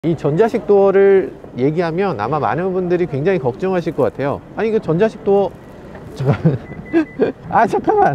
이 전자식 도어를 얘기하면 아마 많은 분들이 굉장히 걱정하실 것 같아요. 아니 그 전자식 도어 잠깐 아 잠깐만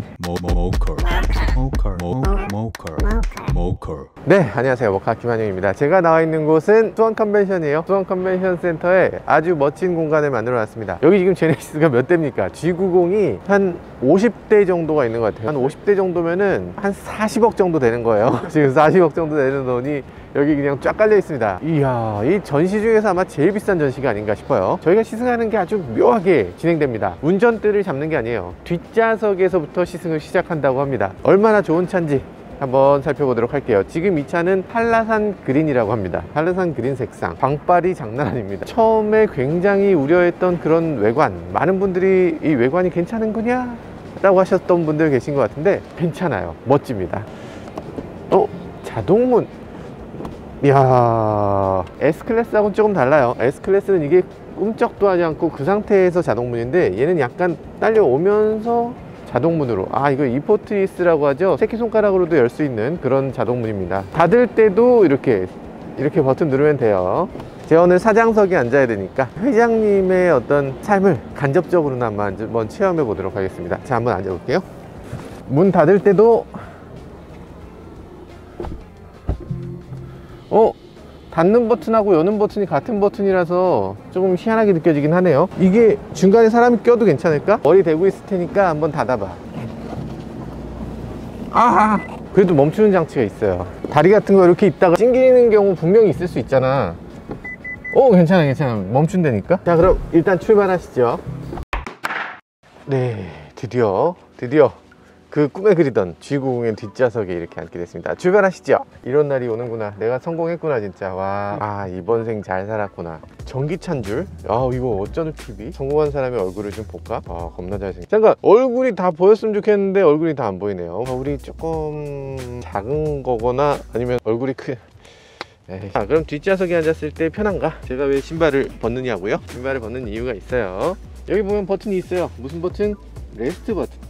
네, 안녕하세요. 모카 김한영입니다. 제가 나와 있는 곳은 수원 컨벤션이에요. 수원 컨벤션 센터에 아주 멋진 공간을 만들어 놨습니다. 여기 지금 제네시스가 몇 대입니까? G90이 한 50대 정도가 있는 것 같아요. 한 50대 정도면은 한 40억 정도 되는 거예요. 지금 40억 정도 되는 돈이 여기 그냥 쫙 깔려 있습니다. 이야, 이 전시 중에서 아마 제일 비싼 전시가 아닌가 싶어요. 저희가 시승하는 게 아주 묘하게 진행됩니다. 운전대를 잡는 게 아니에요. 뒷좌석에서부터 시승을 시작한다고 합니다. 얼마나 좋은 차인지 한번 살펴보도록 할게요. 지금 이 차는 한라산 그린이라고 합니다. 한라산 그린 색상, 광빨이 장난 아닙니다. 처음에 굉장히 우려했던 그런 외관, 많은 분들이 이 외관이 괜찮은 거냐? 라고 하셨던 분들 계신 것 같은데 괜찮아요. 멋집니다. 자동문. 이야, S클래스하고는 조금 달라요. S클래스는 이게 꿈쩍도 하지 않고 그 상태에서 자동문인데 얘는 약간 딸려오면서 자동문으로, 이거 이포트리스라고 하죠. 새끼손가락으로도 열 수 있는 그런 자동문입니다. 닫을 때도 이렇게 버튼 누르면 돼요. 제가 오늘 사장석에 앉아야 되니까 회장님의 어떤 삶을 간접적으로나마 한번 체험해 보도록 하겠습니다. 자, 한번 앉아 볼게요. 문 닫을 때도 닫는 버튼하고 여는 버튼이 같은 버튼이라서 조금 희한하게 느껴지긴 하네요. 이게 중간에 사람이 껴도 괜찮을까? 머리 대고 있을 테니까 한번 닫아봐. 그래도 멈추는 장치가 있어요. 다리 같은 거 이렇게 있다가 찡기는 경우 분명히 있을 수 있잖아. 괜찮아. 멈춘다니까. 자, 그럼 일단 출발하시죠. 네, 드디어 그 꿈에 그리던 G90의 뒷좌석에 이렇게 앉게 됐습니다. 출발하시죠. 이런 날이 오는구나. 내가 성공했구나 진짜. 와, 이번 생 잘 살았구나. 전기차인 줄. 이거 어쩌는 TV. 성공한 사람의 얼굴을 좀 볼까? 겁나 잘생겼. 잠깐, 얼굴이 다 보였으면 좋겠는데 얼굴이 다 안 보이네요. 얼굴이 조금 작은 거거나 아니면 얼굴이 자, 그럼 뒷좌석에 앉았을 때 편한가? 제가 왜 신발을 벗느냐고요? 신발을 벗는 이유가 있어요. 여기 보면 버튼이 있어요. 무슨 버튼? 레스트 버튼.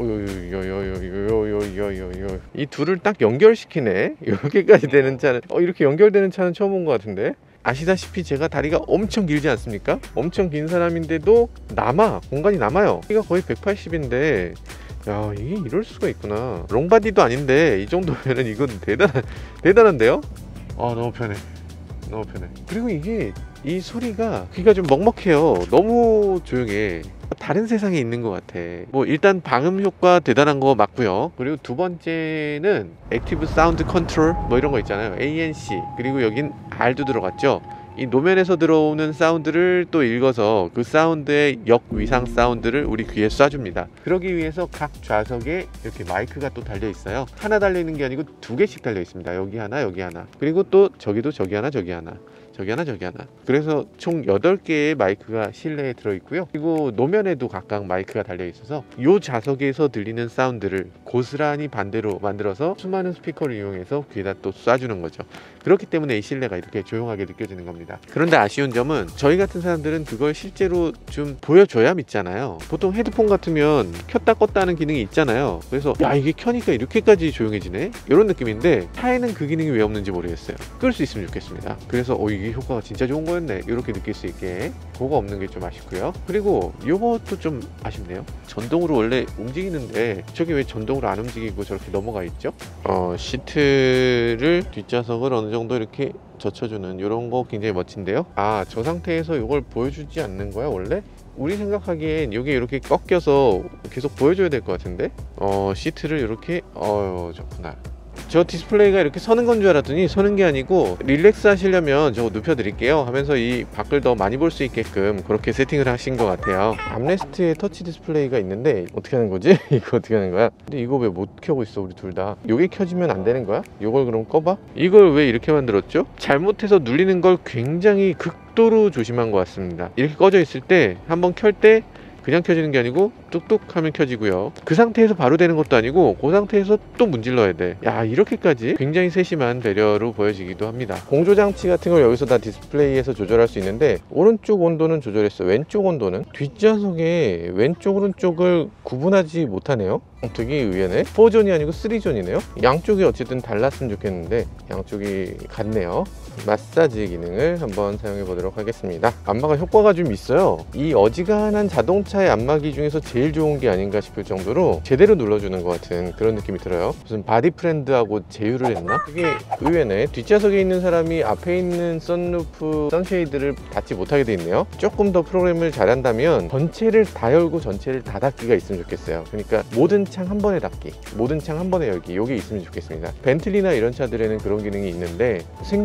이 둘을 딱 연결시키네. 이렇게까지 되는 차는 이렇게 연결되는 차는 처음 본 것 같은데. 아시다시피 제가 다리가 엄청 길지 않습니까? 엄청 긴 사람인데도 공간이 남아요. 키가 거의 180인데 야, 이게 이럴 수가 있구나. 롱바디도 아닌데 이 정도면은 이건 대단한데요? 너무 편해. 그리고 이 소리가 귀가 좀 먹먹해요. 너무 조용해. 다른 세상에 있는 것 같아. 일단 방음 효과 대단한 거 맞고요. 그리고 두 번째는 액티브 사운드 컨트롤 이런 거 있잖아요. ANC, 그리고 여긴 R도 들어갔죠. 이 노면에서 들어오는 사운드를 또 읽어서 그 사운드의 역위상 사운드를 우리 귀에 쏴줍니다. 그러기 위해서 각 좌석에 이렇게 마이크가 또 달려 있어요. 하나 달려 있는 게 아니고 두 개씩 달려 있습니다. 여기 하나, 여기 하나. 그리고 또 저기도 저기 하나, 저기 하나. 그래서 총 8개의 마이크가 실내에 들어있고요. 그리고 노면에도 각각 마이크가 달려있어서 이 좌석에서 들리는 사운드를 고스란히 반대로 만들어서 수많은 스피커를 이용해서 귀에다 또 쏴주는 거죠. 그렇기 때문에 이 실내가 이렇게 조용하게 느껴지는 겁니다. 그런데 아쉬운 점은 저희 같은 사람들은 그걸 실제로 좀 보여줘야 믿잖아요. 보통 헤드폰 같으면 켰다 껐다 하는 기능이 있잖아요. 그래서 이게 켜니까 이렇게까지 조용해지네? 이런 느낌인데 차에는 그 기능이 왜 없는지 모르겠어요. 끌 수 있으면 좋겠습니다. 그래서 이게 효과가 진짜 좋은 거였네, 이렇게 느낄 수 있게. 그거 없는 게 좀 아쉽고요. 그리고 이것도 좀 아쉽네요. 전동으로 원래 움직이는데 저게 왜 전동으로 안 움직이고 저렇게 넘어가 있죠? 시트를 뒷좌석을 어느 정도 이렇게 젖혀주는 이런 거 굉장히 멋진데요. 저 상태에서 이걸 보여주지 않는 거야 원래? 우리 생각하기엔 이게 이렇게 꺾여서 계속 보여줘야 될 것 같은데. 시트를 이렇게 좋구나. 저 디스플레이가 이렇게 서는 건 줄 알았더니 서는 게 아니고 릴렉스 하시려면 저거 눕혀 드릴게요 하면서 이 밖을 더 많이 볼 수 있게끔 그렇게 세팅을 하신 것 같아요. 암레스트에 터치 디스플레이가 있는데 어떻게 하는 거지? 이거 어떻게 하는 거야? 근데 이거 왜 못 켜고 있어 우리 둘 다? 이게 켜지면 안 되는 거야? 이걸 그럼 꺼봐? 이걸 왜 이렇게 만들었죠? 잘못해서 눌리는 걸 굉장히 극도로 조심한 것 같습니다. 이렇게 꺼져 있을 때 한번 켤 때 그냥 켜지는 게 아니고 뚝뚝 하면 켜지고요. 그 상태에서 바로 되는 것도 아니고 그 상태에서 또 문질러야 돼. 야, 이렇게까지 굉장히 세심한 배려로 보여지기도 합니다. 공조장치 같은 걸 여기서 다 디스플레이에서 조절할 수 있는데 오른쪽 온도는 조절했어. 왼쪽 온도는 뒷좌석에 왼쪽 오른쪽을 구분하지 못하네요. 되게 의외네. 4존이 아니고 3존이네요. 양쪽이 어쨌든 달랐으면 좋겠는데 양쪽이 같네요. 마사지 기능을 한번 사용해 보도록 하겠습니다. 안마가 효과가 좀 있어요. 이 어지간한 자동차의 안마기 중에서 제일 좋은 게 아닌가 싶을 정도로 제대로 눌러주는 것 같은 그런 느낌이 들어요. 무슨 바디 프렌드하고 제휴를 했나? 그게 의외네. 뒷좌석에 있는 사람이 앞에 있는 선루프, 선쉐이드를 닫지 못하게 돼 있네요. 조금 더 프로그램을 잘한다면 전체를 다 열고 전체를 다 닫기가 있으면 좋겠어요. 그러니까 모든 창 한 번에 닫기, 모든 창 한 번에 열기, 이게 있으면 좋겠습니다. 벤틀리나 이런 차들에는 그런 기능이 있는데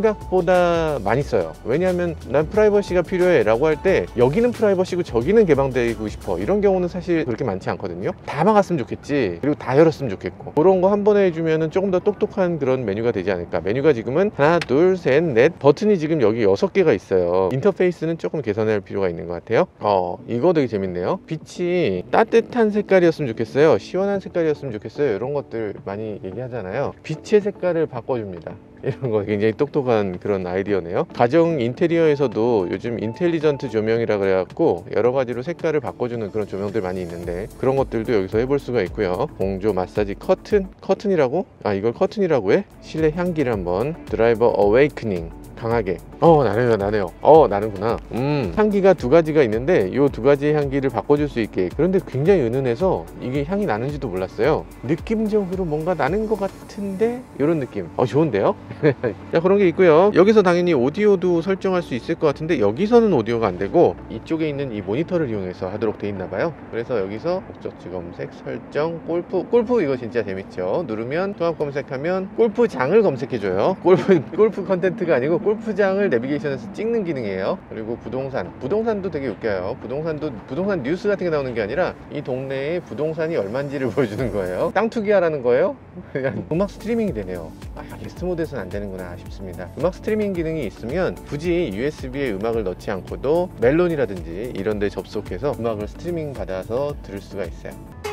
생각보다 많이 써요. 왜냐하면 난 프라이버시가 필요해 라고 할 때 여기는 프라이버시고 저기는 개방되고 싶어, 이런 경우는 사실 그렇게 많지 않거든요. 다 막았으면 좋겠지, 그리고 다 열었으면 좋겠고, 그런 거 한 번에 해주면 조금 더 똑똑한 그런 메뉴가 되지 않을까. 메뉴가 지금은 하나, 둘, 셋, 넷, 버튼이 지금 여기 6개가 있어요. 인터페이스는 조금 개선할 필요가 있는 것 같아요. 이거 되게 재밌네요. 빛이 따뜻한 색깔이었으면 좋겠어요, 시원한 색깔이었으면 좋겠어요, 이런 것들 많이 얘기하잖아요. 빛의 색깔을 바꿔줍니다. 이런 거 굉장히 똑똑한 그런 아이디어네요. 가정 인테리어에서도 요즘 인텔리전트 조명이라 그래갖고 여러 가지로 색깔을 바꿔주는 그런 조명들 많이 있는데 그런 것들도 여기서 해볼 수가 있고요. 공조 마사지 커튼이라고? 이걸 커튼이라고 해? 실내 향기를 한번 드라이버 어웨이크닝 강하게. 나네요. 나는구나. 향기가 두 가지가 있는데 이 두 가지의 향기를 바꿔줄 수 있게. 그런데 굉장히 은은해서 이게 향이 나는지도 몰랐어요. 느낌적으로 뭔가 나는 것 같은데 이런 느낌. 좋은데요? 자, 그런 게 있고요. 여기서 당연히 오디오도 설정할 수 있을 것 같은데 여기서는 오디오가 안 되고 이쪽에 있는 이 모니터를 이용해서 하도록 돼 있나 봐요. 그래서 여기서 목적지 검색, 설정, 골프 이거 진짜 재밌죠. 누르면 통합 검색하면 골프장을 검색해줘요. 골프 컨텐츠가 아니고 골프장을 내비게이션에서 찍는 기능이에요. 그리고 부동산도 되게 웃겨요. 부동산 뉴스 같은 게 나오는 게 아니라 이 동네에 부동산이 얼마인지를 보여주는 거예요. 땅 투기하라는 거예요. 그냥 음악 스트리밍이 되네요. 게스트 모드에서는 안 되는구나 싶습니다. 음악 스트리밍 기능이 있으면 굳이 USB에 음악을 넣지 않고도 멜론이라든지 이런 데 접속해서 음악을 스트리밍 받아서 들을 수가 있어요.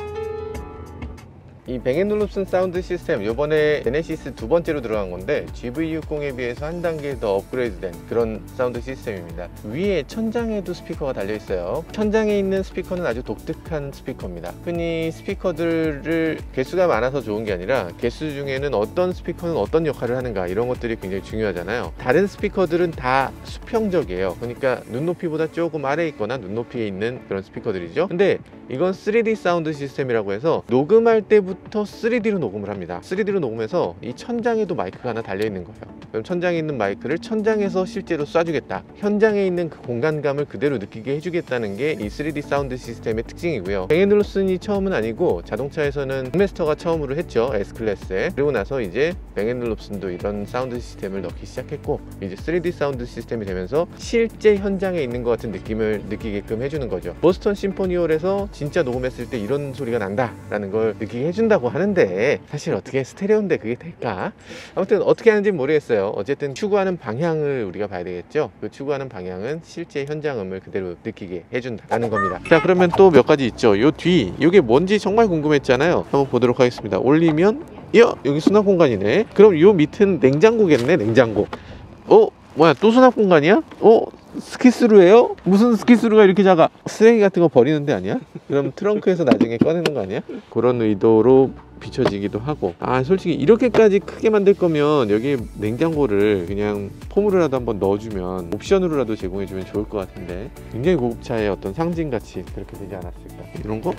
이 뱅앤올룹슨 사운드 시스템, 이번에 제네시스 두 번째로 들어간 건데 GV60에 비해서 한 단계 더 업그레이드된 그런 사운드 시스템입니다. 위에 천장에도 스피커가 달려 있어요. 천장에 있는 스피커는 아주 독특한 스피커입니다. 흔히 스피커들을 개수가 많아서 좋은 게 아니라 개수 중에는 어떤 스피커는 어떤 역할을 하는가, 이런 것들이 굉장히 중요하잖아요. 다른 스피커들은 다 수평적이에요. 그러니까 눈높이보다 조금 아래에 있거나 눈높이에 있는 그런 스피커들이죠. 근데 이건 3D 사운드 시스템이라고 해서 녹음할 때부터 3D로 녹음을 합니다. 3D로 녹음해서 이 천장에도 마이크가 하나 달려 있는 거예요. 그럼 천장에 있는 마이크를 천장에서 실제로 쏴주겠다, 현장에 있는 그 공간감을 그대로 느끼게 해주겠다는 게 이 3D 사운드 시스템의 특징이고요. 뱅앤올룹슨이 처음은 아니고 자동차에서는 마스터가 처음으로 했죠, S클래스에. 그리고 나서 이제 뱅앤올룹슨도 이런 사운드 시스템을 넣기 시작했고 이제 3D 사운드 시스템이 되면서 실제 현장에 있는 것 같은 느낌을 느끼게끔 해주는 거죠. 보스턴 심포니홀에서 진짜 녹음했을 때 이런 소리가 난다 라는 걸 느끼게 해준다고 하는데 사실 어떻게 스테레오인데 그게 될까? 아무튼 어떻게 하는지 모르겠어요. 어쨌든 추구하는 방향을 우리가 봐야 되겠죠. 그 추구하는 방향은 실제 현장음을 그대로 느끼게 해준다는 겁니다. 자, 그러면 또 몇 가지 있죠. 요 뒤, 이게 뭔지 정말 궁금했잖아요. 한번 보도록 하겠습니다. 올리면 여기 수납 공간이네. 그럼 요 밑은 냉장고겠네. 냉장고. 뭐야, 또 수납 공간이야? 스키스루예요? 무슨 스키스루가 이렇게 작아? 쓰레기 같은 거 버리는 데 아니야? 그럼 트렁크에서 나중에 꺼내는 거 아니야? 그런 의도로 비춰지기도 하고. 솔직히 이렇게까지 크게 만들 거면 여기 냉장고를 그냥 폼으로라도 한번 넣어주면, 옵션으로라도 제공해주면 좋을 것 같은데 굉장히 고급차의 어떤 상징같이 그렇게 되지 않았을까. 이런 거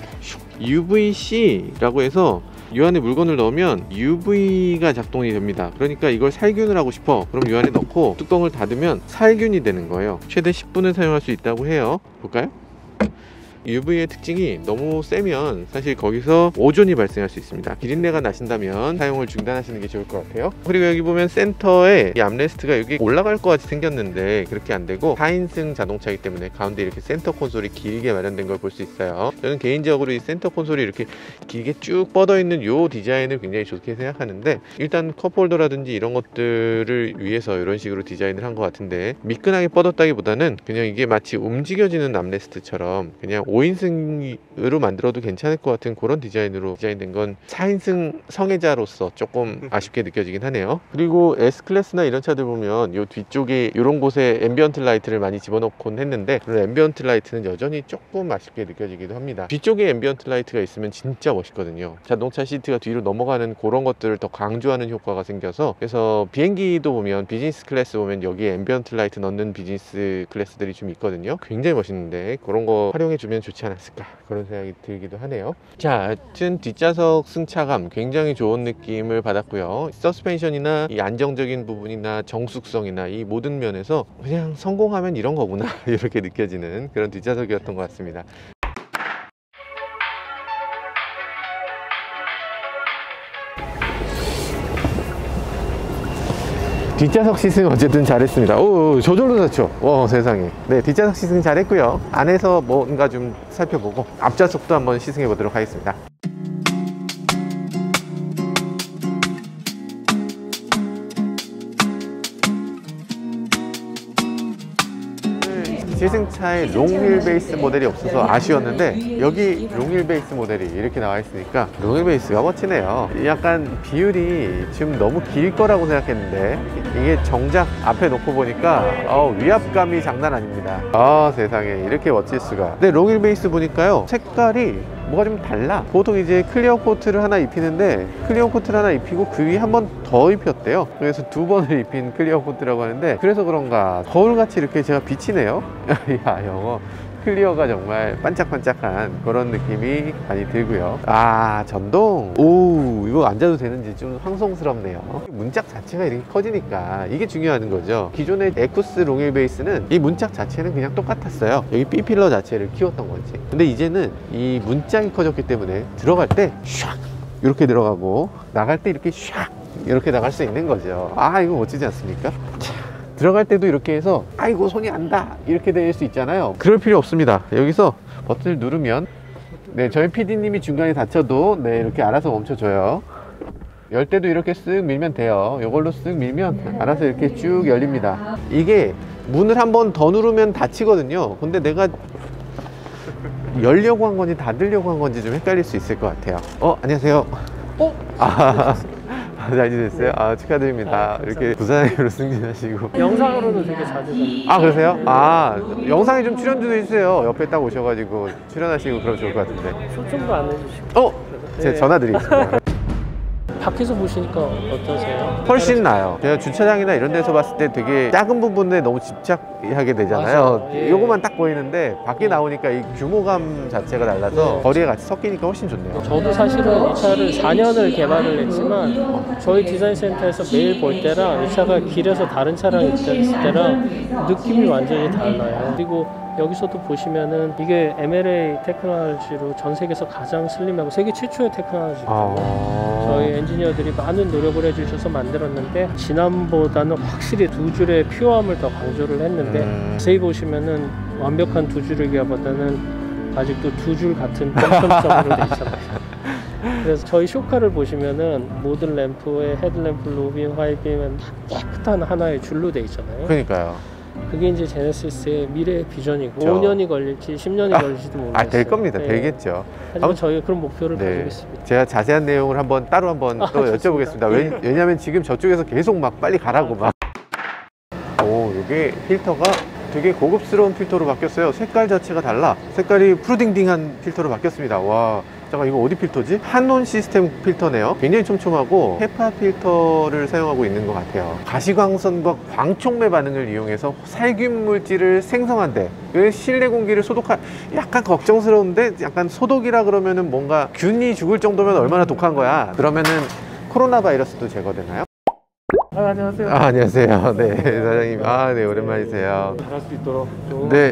UVC라고 해서 이 안에 물건을 넣으면 UV가 작동이 됩니다. 그러니까 이걸 살균을 하고 싶어, 그럼 이 안에 넣고 뚜껑을 닫으면 살균이 되는 거예요. 최대 10분을 사용할 수 있다고 해요. 볼까요? UV의 특징이 너무 세면 사실 거기서 오존이 발생할 수 있습니다. 비린내가 나신다면 사용을 중단하시는 게 좋을 것 같아요. 그리고 여기 보면 센터에 이 암레스트가 여기 올라갈 것 같이 생겼는데 그렇게 안 되고 4인승 자동차이기 때문에 가운데 이렇게 센터 콘솔이 길게 마련된 걸 볼 수 있어요. 저는 개인적으로 이 센터 콘솔이 이렇게 길게 쭉 뻗어 있는 이 디자인을 굉장히 좋게 생각하는데, 일단 컵홀더라든지 이런 것들을 위해서 이런 식으로 디자인을 한 것 같은데, 미끈하게 뻗었다기보다는 그냥 이게 마치 움직여지는 암레스트처럼 그냥 5인승으로 만들어도 괜찮을 것 같은 그런 디자인으로 디자인된 건 4인승 성애자로서 조금 아쉽게 느껴지긴 하네요. 그리고 S클래스나 이런 차들 보면 이 뒤쪽에 이런 곳에 앰비언트 라이트를 많이 집어넣곤 했는데 그런 앰비언트 라이트는 여전히 조금 아쉽게 느껴지기도 합니다. 뒤쪽에 앰비언트 라이트가 있으면 진짜 멋있거든요. 자동차 시트가 뒤로 넘어가는 그런 것들을 더 강조하는 효과가 생겨서, 그래서 비행기도 보면 비즈니스 클래스 보면 여기에 앰비언트 라이트 넣는 비즈니스 클래스들이 좀 있거든요. 굉장히 멋있는데 그런 거 활용해주면 좋지 않았을까 그런 생각이 들기도 하네요. 자, 하여튼 뒷좌석 승차감 굉장히 좋은 느낌을 받았고요. 서스펜션이나 이 안정적인 부분이나 정숙성이나 이 모든 면에서 그냥 성공하면 이런 거구나 이렇게 느껴지는 그런 뒷좌석이었던 것 같습니다. 뒷좌석 시승 어쨌든 잘했습니다. 오, 저절로 닫죠. 세상에. 네, 뒷좌석 시승 잘했고요. 안에서 뭔가 좀 살펴보고 앞좌석도 한번 시승해 보도록 하겠습니다. 시승차에 롱휠 베이스 모델이 없어서 아쉬웠는데 여기 롱휠 베이스 모델이 이렇게 나와 있으니까 롱휠 베이스가 멋지네요. 약간 비율이 지금 너무 길 거라고 생각했는데 이게 정작 앞에 놓고 보니까 위압감이 장난 아닙니다. 세상에 이렇게 멋질 수가. 근데 롱휠 베이스 보니까요, 색깔이 뭐가 좀 달라. 보통 이제 클리어 코트를 하나 입히는데 클리어 코트를 하나 입히고 그 위에 한 번 더 입혔대요. 그래서 2번을 입힌 클리어 코트라고 하는데, 그래서 그런가 거울같이 이렇게 제가 비치네요. 야, 영어 클리어가 정말 반짝반짝한 그런 느낌이 많이 들고요. 전동. 오, 이거 앉아도 되는지 좀 황송스럽네요. 문짝 자체가 이렇게 커지니까 이게 중요한 거죠. 기존의 에쿠스 롱휠 베이스는 이 문짝 자체는 그냥 똑같았어요. 여기 B필러 자체를 키웠던 거지. 근데 이제는 이 문짝이 커졌기 때문에 들어갈 때 샥 이렇게 들어가고 나갈 때 이렇게 샥 이렇게 나갈 수 있는 거죠. 이거 멋지지 않습니까? 들어갈 때도 이렇게 해서 아이고 손이 안다 이렇게 될 수 있잖아요. 그럴 필요 없습니다. 여기서 버튼을 누르면 저희 PD님이 중간에 다쳐도 이렇게 알아서 멈춰줘요. 열 때도 이렇게 쓱 밀면 돼요. 이걸로 쓱 밀면 알아서 이렇게 쭉 열립니다. 이게 문을 한 번 더 누르면 닫히거든요. 근데 내가 열려고 한 건지 닫으려고 한 건지 좀 헷갈릴 수 있을 것 같아요. 안녕하세요. 잘 지냈어요? 축하드립니다. 이렇게 부산으로 승진하시고. 영상으로도 되게 자주 봐요. 그러세요? 영상에 좀 출연도 해주세요. 옆에 딱 오셔가지고 출연하시고 그러면 좋을 것 같은데. 초청도 안 해주시고. 제가 전화 드리겠습니다. 밖에서 보시니까 어떠세요? 훨씬 나아요. 제가 주차장이나 이런 데서 봤을 때 되게 작은 부분에 너무 집착하게 되잖아요. 맞아요. 요거만 딱 보이는데 밖에 나오니까 이 규모감 자체가 달라서 거리에 같이 섞이니까 훨씬 좋네요. 저도 사실은 이 차를 4년을 개발을 했지만 저희 디자인 센터에서 매일 볼 때랑 이 차가 길에서 다른 차랑 있을 때랑 느낌이 완전히 달라요. 그리고 여기서도 보시면은 이게 MLA 테크놀로지로 전 세계에서 가장 슬림하고 세계 최초의 테크놀로지거든요. 저희 엔지니어들이 많은 노력을 해주셔서 만들었는데 지난보다는 확실히 두 줄의 퓨어함을 더 강조를 했는데 자세히 보시면은 완벽한 두 줄의 기어보다는 아직도 두 줄 같은 평점적으로 돼 있잖아요. 그래서 저희 쇼카를 보시면은 모든 램프에 헤드램프, 로빔, 하이빔은 깨끗한 하나의 줄로 돼 있잖아요. 그러니까요. 그게 이제 제네시스의 미래의 비전이고 그렇죠. 5년이 걸릴지 10년이 걸릴지도 모르겠어요. 될 겁니다. 되겠죠. 하지만 저희가 그런 목표를 가지고 있습니다. 제가 자세한 내용을 따로 한번 또 여쭤보겠습니다. 왜냐면 지금 저쪽에서 계속 막 빨리 가라고 막. 이게 필터가 되게 고급스러운 필터로 바뀌었어요. 색깔 자체가 달라. 색깔이 푸르딩딩한 필터로 바뀌었습니다. 와, 잠깐 이거 어디 필터지? 한온 시스템 필터네요. 굉장히 촘촘하고 헤파 필터를 사용하고 있는 것 같아요. 가시광선과 광촉매 반응을 이용해서 살균 물질을 생성한대. 실내 공기를 소독한, 약간 걱정스러운데 약간 소독이라 그러면은 뭔가 균이 죽을 정도면 얼마나 독한 거야. 그러면은 코로나 바이러스도 제거되나요? 안녕하세요. 안녕하세요. 네, 사장님. 네, 오랜만이세요. 잘할 수 있도록 좀 네.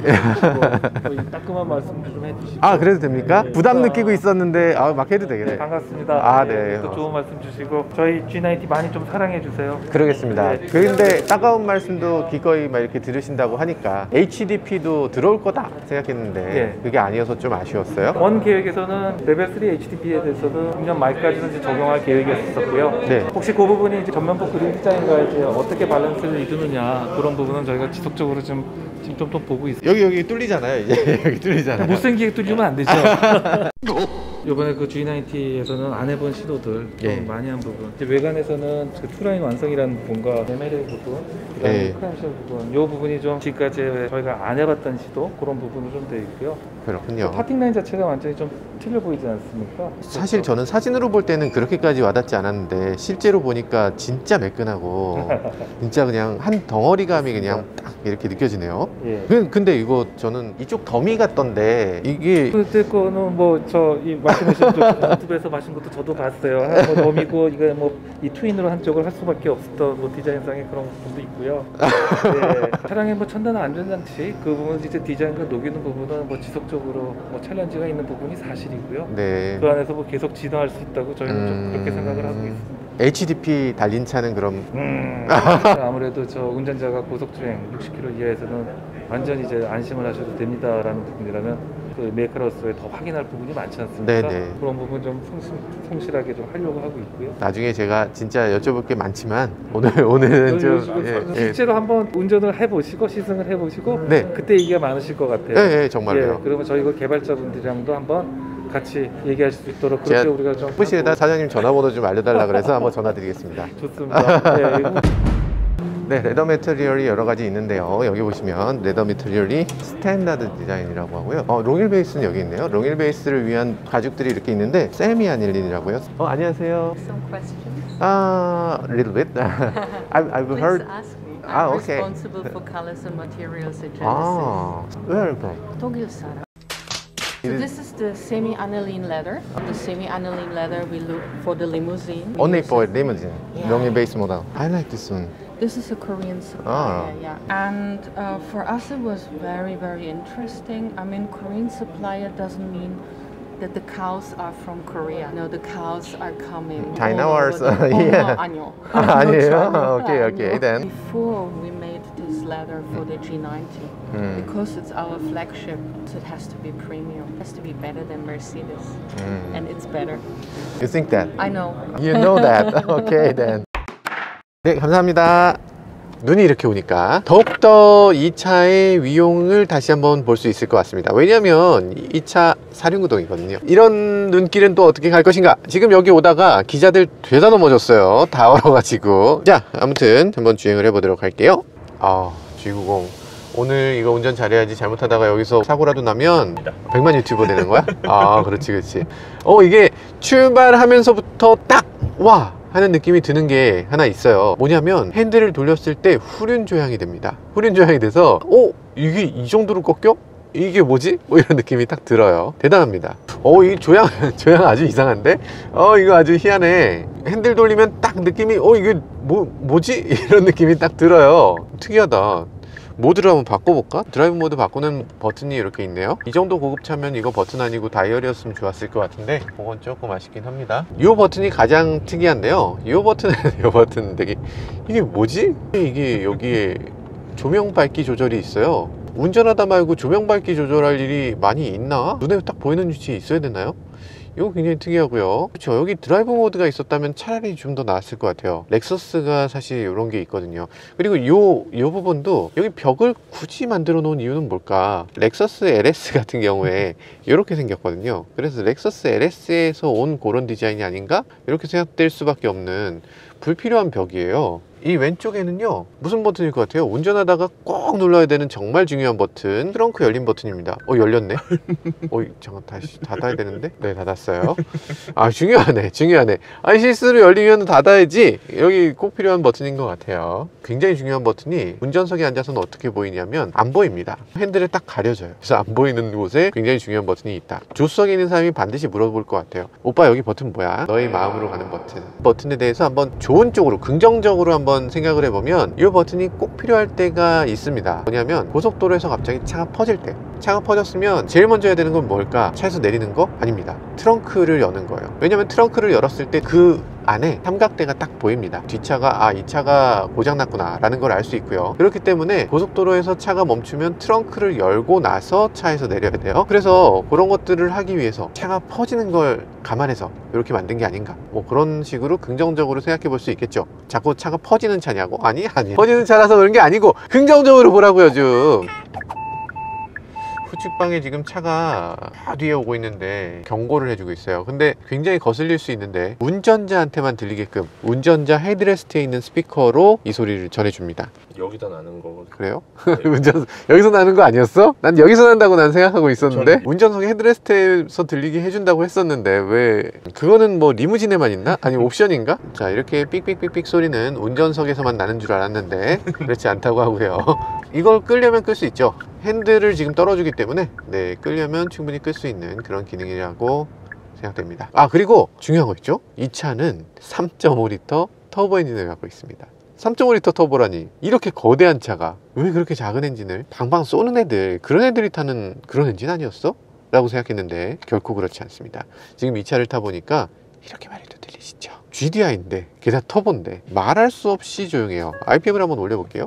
따끔한 말씀 좀 해주시고. 그래도 됩니까? 네. 부담 느끼고 있었는데 막 해도 되겠네. 반갑습니다. 네. 또 좋은 말씀 주시고 저희 G90 많이 좀 사랑해 주세요. 그러겠습니다. 네. 그런데 따가운 말씀도 기꺼이 막 이렇게 들으신다고 하니까 HDP도 들어올 거다 생각했는데 네. 그게 아니어서 좀 아쉬웠어요. 원 계획에서는 레벨 3 HDP에 대해서는 6년 말까지는 이제 적용할 계획이었었고요. 네. 혹시 그 부분이 이제 전면부 그릴 자 디자인과 이제 어떻게 밸런스를 이루느냐 그런 부분은 저희가 지속적으로 지금 좀 보고 있어요. 여기 뚫리잖아요. 이제 여기 뚫리잖아요. 못생기게 뚫리면 안 되죠. 이번에 그 G90에서는 안 해본 시도들 좀 예. 많이 한 부분. 이제 외관에서는 그 투라인 완성이라는 부분과 MLA 부분, 그다음에 예. 크람쉘 부분, 이 부분이 좀 지금까지 저희가 안 해봤던 시도 그런 부분으로 좀 되어 있고요. 그렇군요. 파팅 라인 자체가 완전히 좀 틀려 보이지 않습니까? 사실 저는 사진으로 볼 때는 그렇게까지 와닿지 않았는데 실제로 보니까 진짜 매끈하고 진짜 그냥 한 덩어리감이 그냥 딱 이렇게 느껴지네요. 예. 근데 이거 저는 이쪽 더미 같던데 이게 그때 거는 뭐 저 이 말씀하신 유튜브에서 마신 것도 저도 봤어요. 뭐 덤이고 이거 뭐 이 트윈으로 한쪽을 할 수밖에 없었던 뭐 디자인상의 그런 부분도 있고요. 예. 차량의 뭐 첨단 안전장치 그 부분 이제 디자인과 녹이는 부분은 뭐 지속적으로 뭐 챌린지가 있는 부분이 사실이고요. 네. 그 안에서 뭐 계속 진화할 수 있다고 저희는 좀 그렇게 생각을 하고 있습니다. HDP 달린 차는 그럼 아무래도 저 운전자가 고속주행 60km 이하에서는 완전히 이제 안심을 하셔도 됩니다라는 부분이라면 그 메이커로서의 더 확인할 부분이 많지 않습니까? 네네. 그런 부분 좀 성실하게 좀 하려고 하고 있고요. 나중에 제가 진짜 여쭤볼 게 많지만 오늘은 좀 실제로 한번 운전을 해보시고 시승을 해보시고 네. 그때 얘기가 많으실 것 같아요. 네, 정말요. 예, 그러면 저희 그 개발자분들이랑도 한번 같이 얘기하실 수 있도록 그렇게 제가 우리가 좀 푸시에다 하고. 사장님 전화번호 좀 알려달라 그래서 한번 전화 드리겠습니다. 좋습니다. 예, 이거 네, 레더 매트리얼이 여러 가지 있는데요. 여기 보시면 레더 매트리얼이 스탠다드 디자인이라고 하고요. 롱일 베이스는 여기 있네요. 롱일 베이스를 위한 가죽들이 이렇게 있는데 세미 아닐린이라고요. 안녕하세요. Some questions? A little bit. I've Please heard. ask me. Ah, I'm okay. responsible for colors and materials at Genesis. Where are you from? Tokyo Sara. So this is the semi-aniline leather. The semi-aniline leather we look for the limousine. We Only use for it- limousine. Yeah. 롱일 베이스 model. I like this one. This is a Korean supplier, Ah. yeah. And for us it was very, very interesting. I mean, Korean supplier doesn't mean that the cows are from Korea. No, the cows are coming. China all or over the- so- yeah. 아니요. 아니에요? China. Okay, okay, 아니요. then. Before we made this leather for the G90, Mm. because it's our flagship, so it has to be premium. It has to be better than Mercedes, and it's better. You think that? I know. You know that. Okay, then. 네, 감사합니다. 눈이 이렇게 오니까 더욱더 이 차의 위용을 다시 한번 볼 수 있을 것 같습니다. 왜냐면 이 차 사륜구동이거든요. 이런 눈길은 또 어떻게 갈 것인가? 지금 여기 오다가 기자들 되다 넘어졌어요. 다 얼어가지고. 자, 아무튼 한번 주행을 해보도록 할게요. G90 오늘 이거 운전 잘해야지. 잘못하다가 여기서 사고라도 나면 100만 유튜버 되는 거야? 그렇지 그렇지. 이게 출발하면서부터 딱 와 하는 느낌이 드는 게 하나 있어요. 뭐냐면 핸들을 돌렸을 때 후륜 조향이 됩니다. 후륜 조향이 돼서 이게 이 정도로 꺾여? 이게 뭐지? 뭐 이런 느낌이 딱 들어요. 대단합니다. 이 조향 아주 이상한데? 이거 아주 희한해. 핸들 돌리면 딱 느낌이 이게 뭐지? 이런 느낌이 딱 들어요. 특이하다. 모드를 한번 바꿔볼까? 드라이브 모드 바꾸는 버튼이 이렇게 있네요. 이 정도 고급차면 이거 버튼 아니고 다이얼이었으면 좋았을 것 같은데 그건 조금 아쉽긴 합니다. 이 버튼이 가장 특이한데요. 이 버튼은 되게 이게 뭐지? 이게 여기에 조명 밝기 조절이 있어요. 운전하다 말고 조명 밝기 조절할 일이 많이 있나? 눈에 딱 보이는 위치에 있어야 되나요? 이거 굉장히 특이하고요. 그렇죠. 여기 드라이브 모드가 있었다면 차라리 좀 더 나았을 것 같아요. 렉서스가 사실 이런 게 있거든요. 그리고 요 부분도 여기 벽을 굳이 만들어 놓은 이유는 뭘까? 렉서스 LS 같은 경우에 이렇게 생겼거든요. 그래서 렉서스 LS에서 온 그런 디자인이 아닌가? 이렇게 생각될 수밖에 없는 불필요한 벽이에요. 이 왼쪽에는요 무슨 버튼일 것 같아요? 운전하다가 꼭 눌러야 되는 정말 중요한 버튼, 트렁크 열림 버튼입니다. 열렸네. 잠깐 다시 닫아야 되는데. 네, 닫았어요. 중요하네. 실수로 열리면 닫아야지. 여기 꼭 필요한 버튼인 것 같아요. 굉장히 중요한 버튼이 운전석에 앉아서는 어떻게 보이냐면 안 보입니다. 핸들에 딱 가려져요. 그래서 안 보이는 곳에 굉장히 중요한 버튼이 있다. 조수석에 있는 사람이 반드시 물어볼 것 같아요. 오빠 여기 버튼 뭐야? 너의 마음으로 가는 버튼에 대해서 한번 좋은 쪽으로 긍정적으로 한번 생각을 해보면 이 버튼이 꼭 필요할 때가 있습니다. 뭐냐면 고속도로에서 갑자기 차가 퍼질 때, 차가 퍼졌으면 제일 먼저 해야 되는 건 뭘까? 차에서 내리는 거? 아닙니다. 트렁크를 여는 거예요. 왜냐면 트렁크를 열었을 때 그 안에 삼각대가 딱 보입니다. 뒷차가 이 차가 고장났구나 라는 걸 알 수 있고요. 그렇기 때문에 고속도로에서 차가 멈추면 트렁크를 열고 나서 차에서 내려야 돼요. 그래서 그런 것들을 하기 위해서 차가 퍼지는 걸 감안해서 이렇게 만든 게 아닌가, 뭐 그런 식으로 긍정적으로 생각해 볼 수 있겠죠. 자꾸 차가 퍼지는 차냐고? 아니 퍼지는 차라서 그런 게 아니고 긍정적으로 보라고요. 좀 후측방에 지금 차가 뒤에 오고 있는데 경고를 해주고 있어요. 근데 굉장히 거슬릴 수 있는데 운전자한테만 들리게끔 운전자 헤드레스트에 있는 스피커로 이 소리를 전해줍니다. 여기다 나는 거거든요. 그래요? 여기서 나는 거 아니었어? 난 여기서 난다고 난 생각하고 있었는데 운전석 헤드레스트에서 들리게 해준다고 했었는데 왜 그거는 뭐 리무진에만 있나? 아니 옵션인가? 자, 이렇게 삑삑삑삑 소리는 운전석에서만 나는 줄 알았는데 그렇지 않다고 하고요. 이걸 끄려면 끌 수 있죠. 핸들을 지금 떨어주기 때문에 끌려면 충분히 끌 수 있는 그런 기능이라고 생각됩니다. 그리고 중요한 거 있죠? 이 차는 3.5L 터보 엔진을 갖고 있습니다. 3.5L 터보라니, 이렇게 거대한 차가 왜 그렇게 작은 엔진을 방방 쏘는 애들, 그런 애들이 타는 그런 엔진 아니었어? 라고 생각했는데 결코 그렇지 않습니다. 지금 이 차를 타보니까 이렇게 말해도 들리시죠? GDI인데 게다가 터보인데 말할 수 없이 조용해요. RPM을 한번 올려볼게요.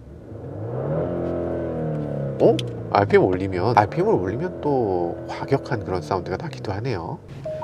RPM을 올리면 또 과격한 그런 사운드가 나기도 하네요.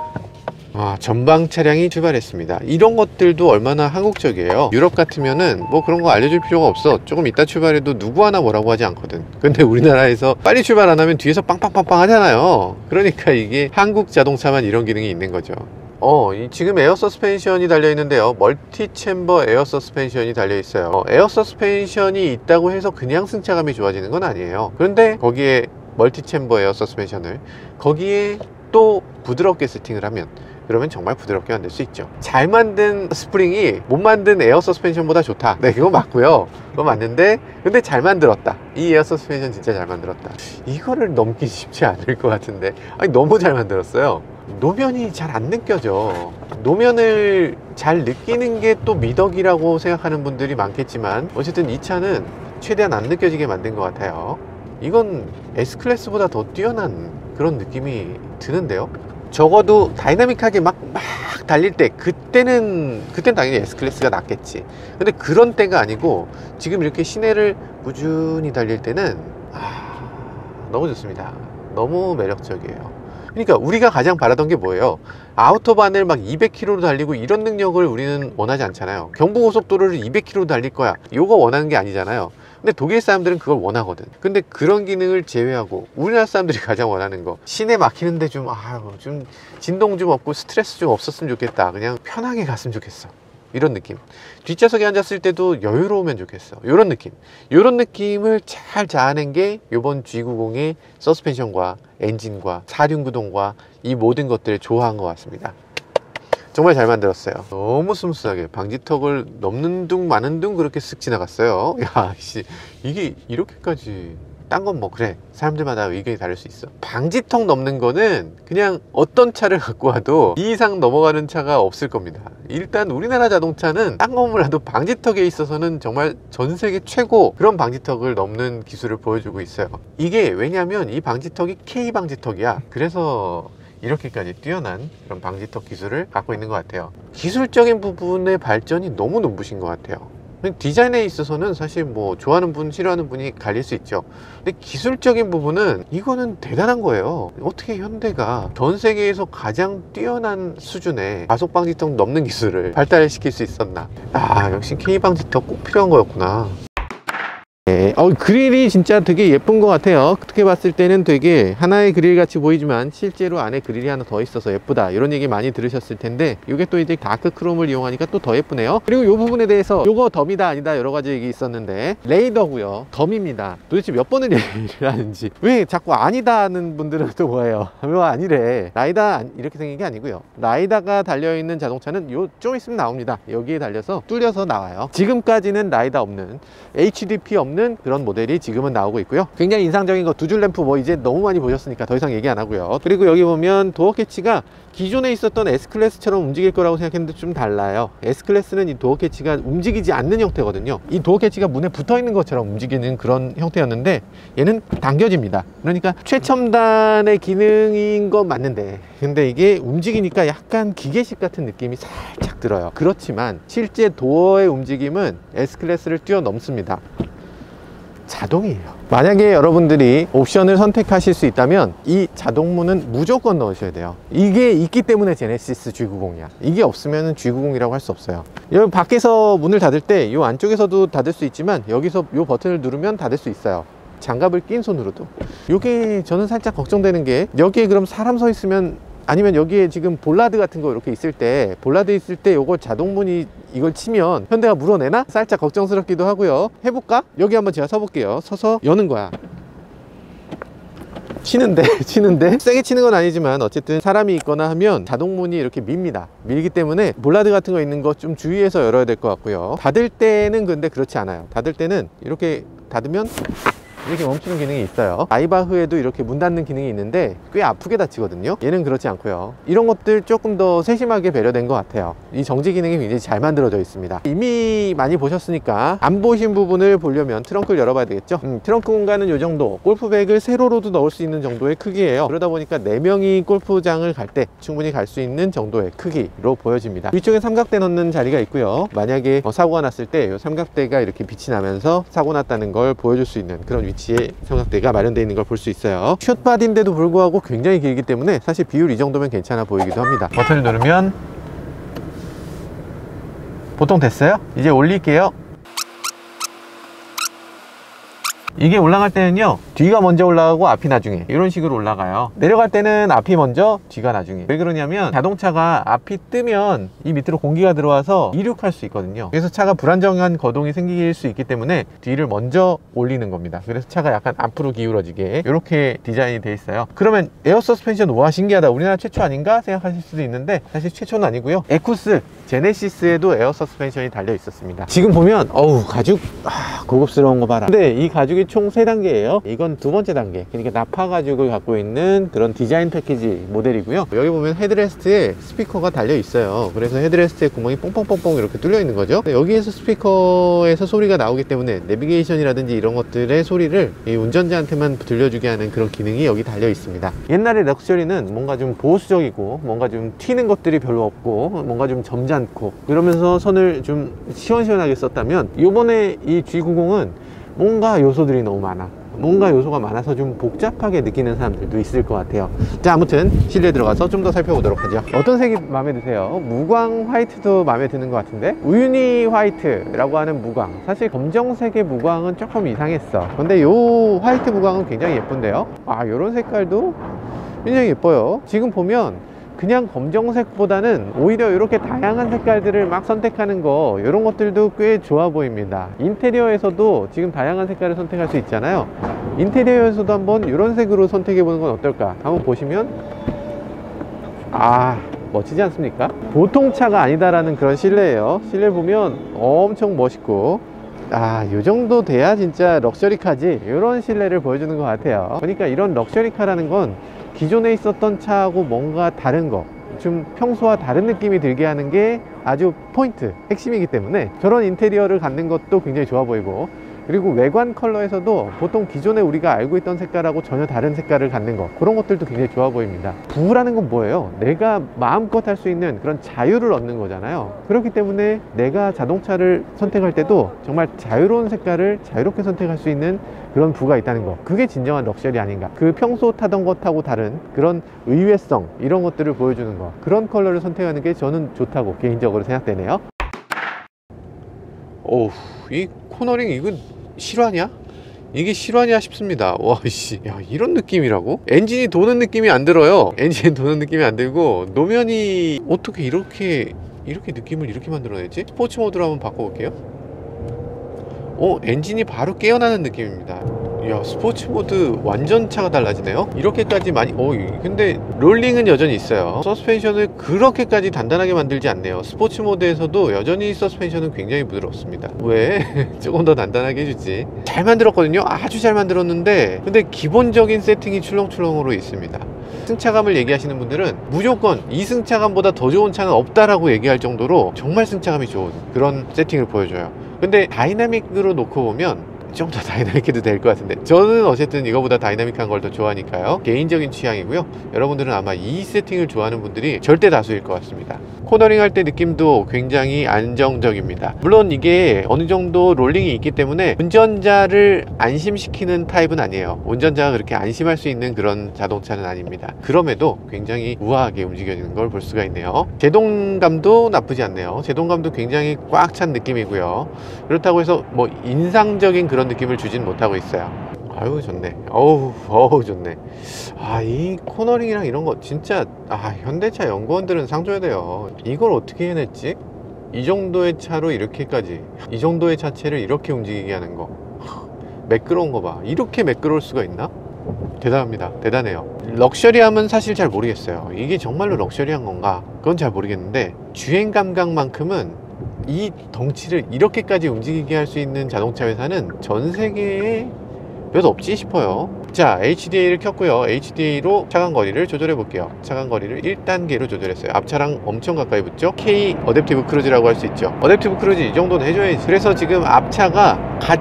전방 차량이 출발했습니다. 이런 것들도 얼마나 한국적이에요. 유럽 같으면은 뭐 그런 거 알려줄 필요가 없어. 조금 이따 출발해도 누구 하나 뭐라고 하지 않거든. 근데 우리나라에서 빨리 출발 안 하면 뒤에서 빵빵빵빵 하잖아요. 그러니까 이게 한국 자동차만 이런 기능이 있는 거죠. 지금 에어 서스펜션이 달려 있는데요, 멀티 챔버 에어 서스펜션이 달려 있어요. 에어 서스펜션이 있다고 해서 그냥 승차감이 좋아지는 건 아니에요. 그런데 거기에 멀티 챔버 에어 서스펜션을 거기에 또 부드럽게 세팅을 하면, 그러면 정말 부드럽게 만들 수 있죠. 잘 만든 스프링이 못 만든 에어 서스펜션보다 좋다. 네, 그거 맞고요. 그거 맞는데, 근데 잘 만들었다. 이 에어 서스펜션 진짜 잘 만들었다. 이거를 넘기 쉽지 않을 것 같은데, 너무 잘 만들었어요. 노면이 잘 안 느껴져. 노면을 잘 느끼는 게 또 미덕이라고 생각하는 분들이 많겠지만, 어쨌든 이 차는 최대한 안 느껴지게 만든 것 같아요. 이건 S클래스보다 더 뛰어난 그런 느낌이 드는데요. 적어도 다이나믹하게 막 달릴 때, 그때는 당연히 S클래스가 낫겠지. 근데 그런 때가 아니고 지금 이렇게 시내를 꾸준히 달릴 때는 너무 좋습니다. 너무 매력적이에요. 그러니까 우리가 가장 바라던 게 뭐예요? 아우토반을 막 200km로 달리고 이런 능력을 우리는 원하지 않잖아요. 경부고속도로를 200km로 달릴 거야, 요거 원하는 게 아니잖아요. 근데 독일 사람들은 그걸 원하거든. 근데 그런 기능을 제외하고 우리나라 사람들이 가장 원하는 거, 시내 막히는데 좀 진동 좀 없고 스트레스 좀 없었으면 좋겠다, 그냥 편하게 갔으면 좋겠어, 이런 느낌. 뒷좌석에 앉았을 때도 여유로우면 좋겠어, 이런 느낌. 이런 느낌을 잘 자아낸 게 이번 G90의 서스펜션과 엔진과 사륜구동과 이 모든 것들을 조화한 것 같습니다. 정말 잘 만들었어요. 너무 스무스하게 방지턱을 넘는 둥 마는 둥 그렇게 쓱 지나갔어요. 이게 이렇게까지, 딴 건 뭐 그래, 사람들마다 의견이 다를 수 있어. 방지턱 넘는 거는 그냥 어떤 차를 갖고 와도 이 이상 넘어가는 차가 없을 겁니다. 일단 우리나라 자동차는 딴 거 몰라도 방지턱에 있어서는 정말 전 세계 최고 그런 방지턱을 넘는 기술을 보여주고 있어요. 이게 왜냐면 이 방지턱이 K 방지턱이야. 그래서 이렇게까지 뛰어난 그런 방지턱 기술을 갖고 있는 것 같아요. 기술적인 부분의 발전이 너무 눈부신 것 같아요. 디자인에 있어서는 사실 뭐 좋아하는 분, 싫어하는 분이 갈릴 수 있죠. 근데 기술적인 부분은 이거는 대단한 거예요. 어떻게 현대가 전 세계에서 가장 뛰어난 수준의 가속 방지턱 넘는 기술을 발달시킬 수 있었나. 역시 K 방지턱 꼭 필요한 거였구나. 그릴이 진짜 되게 예쁜 것 같아요. 어떻게 봤을 때는 되게 하나의 그릴 같이 보이지만 실제로 안에 그릴이 하나 더 있어서 예쁘다, 이런 얘기 많이 들으셨을 텐데, 이게 또 이제 다크 크롬을 이용하니까 또 더 예쁘네요. 그리고 이 부분에 대해서 요거 덤이다 아니다 여러 가지 얘기 있었는데, 레이더고요, 덤입니다. 도대체 몇 번을 얘기를 하는지, 왜 자꾸 아니다 하는 분들은 또 뭐예요? 왜 아니래, 라이다 이렇게 생긴 게 아니고요. 라이다가 달려있는 자동차는 좀 있으면 나옵니다. 여기에 달려서 뚫려서 나와요. 지금까지는 라이다 없는, HDP 없는 없는 그런 모델이 지금은 나오고 있고요. 굉장히 인상적인 거 두 줄 램프 뭐 이제 너무 많이 보셨으니까 더 이상 얘기 안 하고요. 그리고 여기 보면 도어 캐치가 기존에 있었던 S클래스처럼 움직일 거라고 생각했는데 좀 달라요. S클래스는 이 도어 캐치가 움직이지 않는 형태거든요. 이 도어 캐치가 문에 붙어 있는 것처럼 움직이는 그런 형태였는데 얘는 당겨집니다. 그러니까 최첨단의 기능인 건 맞는데 근데 이게 움직이니까 약간 기계식 같은 느낌이 살짝 들어요. 그렇지만 실제 도어의 움직임은 S클래스를 뛰어넘습니다. 자동이에요. 만약에 여러분들이 옵션을 선택하실 수 있다면 이 자동문은 무조건 넣으셔야 돼요. 이게 있기 때문에 제네시스 G90이야. 이게 없으면 G90이라고 할 수 없어요. 여기 밖에서 문을 닫을 때 이 안쪽에서도 닫을 수 있지만 여기서 이 버튼을 누르면 닫을 수 있어요. 장갑을 낀 손으로도. 이게 저는 살짝 걱정되는 게 여기에 그럼 사람 서 있으면 아니면 여기에 지금 볼라드 같은 거 이렇게 있을 때 볼라드 있을 때 요거 자동문이 이걸 치면 현대가 물어내나? 살짝 걱정스럽기도 하고요. 해볼까? 여기 한번 제가 서볼게요. 서서 여는 거야. 치는데 세게 치는 건 아니지만 어쨌든 사람이 있거나 하면 자동문이 이렇게 밉니다. 밀기 때문에 볼라드 같은 거 있는 거 좀 주의해서 열어야 될 것 같고요. 닫을 때는 근데 그렇지 않아요. 닫을 때는 이렇게 닫으면 이렇게 멈추는 기능이 있어요. 마이바흐에도 이렇게 문 닫는 기능이 있는데 꽤 아프게 닫히거든요. 얘는 그렇지 않고요. 이런 것들 조금 더 세심하게 배려된 것 같아요. 이 정지 기능이 굉장히 잘 만들어져 있습니다. 이미 많이 보셨으니까 안 보신 부분을 보려면 트렁크를 열어봐야 되겠죠. 트렁크 공간은 이 정도. 골프백을 세로로도 넣을 수 있는 정도의 크기예요. 그러다 보니까 4명이 골프장을 갈 때 충분히 갈 수 있는 정도의 크기로 보여집니다. 위쪽에 삼각대 넣는 자리가 있고요. 만약에 사고가 났을 때 이 삼각대가 이렇게 빛이 나면서 사고 났다는 걸 보여줄 수 있는 그런 위치에 삼각대가 마련되어 있는 걸 볼 수 있어요. 숏바디인데도 불구하고 굉장히 길기 때문에 사실 비율 이 정도면 괜찮아 보이기도 합니다. 버튼을 누르면 보통 됐어요. 이제 올릴게요. 이게 올라갈 때는요 뒤가 먼저 올라가고 앞이 나중에 이런 식으로 올라가요. 내려갈 때는 앞이 먼저 뒤가 나중에. 왜 그러냐면 자동차가 앞이 뜨면 이 밑으로 공기가 들어와서 이륙할 수 있거든요. 그래서 차가 불안정한 거동이 생길 수 있기 때문에 뒤를 먼저 올리는 겁니다. 그래서 차가 약간 앞으로 기울어지게 이렇게 디자인이 돼 있어요. 그러면 에어 서스펜션, 와 신기하다, 우리나라 최초 아닌가 생각하실 수도 있는데 사실 최초는 아니고요. 에쿠스 제네시스에도 에어 서스펜션이 달려 있었습니다. 지금 보면 어우 가죽 고급스러운 거 봐라. 근데 이 가죽이 총 3단계예요 이건 두 번째 단계. 그러니까 나파 가죽을 갖고 있는 그런 디자인 패키지 모델이고요. 여기 보면 헤드레스트에 스피커가 달려 있어요. 그래서 헤드레스트에 구멍이 뽕뽕뽕뽕 이렇게 뚫려 있는 거죠. 여기에서 스피커에서 소리가 나오기 때문에 내비게이션이라든지 이런 것들의 소리를 이 운전자한테만 들려주게 하는 그런 기능이 여기 달려 있습니다. 옛날에 럭셔리는 뭔가 좀 보수적이고 뭔가 좀 튀는 것들이 별로 없고 뭔가 좀 점잖고 그러면서 선을 좀 시원시원하게 썼다면 요번에 이 G90은 뭔가 요소들이 너무 많아. 뭔가 요소가 많아서 좀 복잡하게 느끼는 사람들도 있을 것 같아요. 자, 아무튼 실내에 들어가서 좀 더 살펴보도록 하죠. 어떤 색이 마음에 드세요? 무광 화이트도 마음에 드는 것 같은데, 우유니 화이트라고 하는 무광, 사실 검정색의 무광은 조금 이상했어. 근데 요 화이트 무광은 굉장히 예쁜데요. 아, 요런 색깔도 굉장히 예뻐요. 지금 보면 그냥 검정색보다는 오히려 이렇게 다양한 색깔들을 막 선택하는 거, 이런 것들도 꽤 좋아 보입니다. 인테리어에서도 지금 다양한 색깔을 선택할 수 있잖아요. 인테리어에서도 한번 이런 색으로 선택해 보는 건 어떨까 한번 보시면, 아 멋지지 않습니까? 보통 차가 아니다라는 그런 실내예요. 실내 보면 엄청 멋있고, 아, 요 정도 돼야 진짜 럭셔리카지, 이런 실내를 보여주는 것 같아요. 그러니까 이런 럭셔리카라는 건 기존에 있었던 차하고 뭔가 다른 거, 좀 평소와 다른 느낌이 들게 하는 게 아주 포인트, 핵심이기 때문에 저런 인테리어를 갖는 것도 굉장히 좋아 보이고, 그리고 외관 컬러에서도 보통 기존에 우리가 알고 있던 색깔하고 전혀 다른 색깔을 갖는 거, 그런 것들도 굉장히 좋아 보입니다. 부라는 건 뭐예요? 내가 마음껏 할 수 있는 그런 자유를 얻는 거잖아요. 그렇기 때문에 내가 자동차를 선택할 때도 정말 자유로운 색깔을 자유롭게 선택할 수 있는 그런 부가 있다는 거, 그게 진정한 럭셔리 아닌가. 그 평소 타던 것하고 다른 그런 의외성, 이런 것들을 보여주는 거, 그런 컬러를 선택하는 게 저는 좋다고 개인적으로 생각되네요. 오우, 이 코너링 이건 실화냐? 이게 실화냐 싶습니다. 와, 씨, 야, 이런 느낌이라고? 엔진이 도는 느낌이 안 들어요. 엔진이 도는 느낌이 안 들고, 노면이 어떻게 이렇게 느낌을 이렇게 만들어내지? 스포츠 모드로 한번 바꿔볼게요. 엔진이 바로 깨어나는 느낌입니다. 이야, 스포츠 모드 완전 차가 달라지네요. 이렇게까지 많이 근데 롤링은 여전히 있어요. 서스펜션을 그렇게까지 단단하게 만들지 않네요. 스포츠 모드에서도 여전히 서스펜션은 굉장히 부드럽습니다. 왜? 조금 더 단단하게 해주지. 잘 만들었거든요. 아주 잘 만들었는데 근데 기본적인 세팅이 출렁출렁으로 있습니다. 승차감을 얘기하시는 분들은 무조건 이 승차감보다 더 좋은 차는 없다라고 얘기할 정도로 정말 승차감이 좋은 그런 세팅을 보여줘요. 근데 다이나믹으로 놓고 보면 좀 더 다이나믹해도 될 것 같은데, 저는 어쨌든 이거보다 다이나믹한 걸 더 좋아하니까요. 개인적인 취향이고요. 여러분들은 아마 이 세팅을 좋아하는 분들이 절대 다수일 것 같습니다. 코너링 할 때 느낌도 굉장히 안정적입니다. 물론 이게 어느 정도 롤링이 있기 때문에 운전자를 안심시키는 타입은 아니에요. 운전자가 그렇게 안심할 수 있는 그런 자동차는 아닙니다. 그럼에도 굉장히 우아하게 움직여지는 걸 볼 수가 있네요. 제동감도 나쁘지 않네요. 제동감도 굉장히 꽉 찬 느낌이고요. 그렇다고 해서 뭐 인상적인 그런 느낌을 주진 못하고 있어요. 아유, 좋네. 어우 좋네. 이 코너링이랑 이런 거 진짜 현대차 연구원들은 상 줘야 돼요. 이걸 어떻게 해냈지? 이 정도의 차로 이렇게까지, 이 정도의 차체를 이렇게 움직이게 하는 거, 매끄러운 거 봐. 이렇게 매끄러울 수가 있나? 대단합니다. 대단해요. 럭셔리함은 사실 잘 모르겠어요. 이게 정말로 럭셔리한 건가? 그건 잘 모르겠는데 주행 감각만큼은 이 덩치를 이렇게까지 움직이게 할 수 있는 자동차 회사는 전 세계에 몇 없지 싶어요. 자, HDA를 켰고요. HDA로 차간 거리를 조절해 볼게요. 차간 거리를 1단계로 조절했어요. 앞차랑 엄청 가까이 붙죠. K 어댑티브 크루즈라고 할 수 있죠. 어댑티브 크루즈 이 정도는 해줘야지. 그래서 지금 앞차가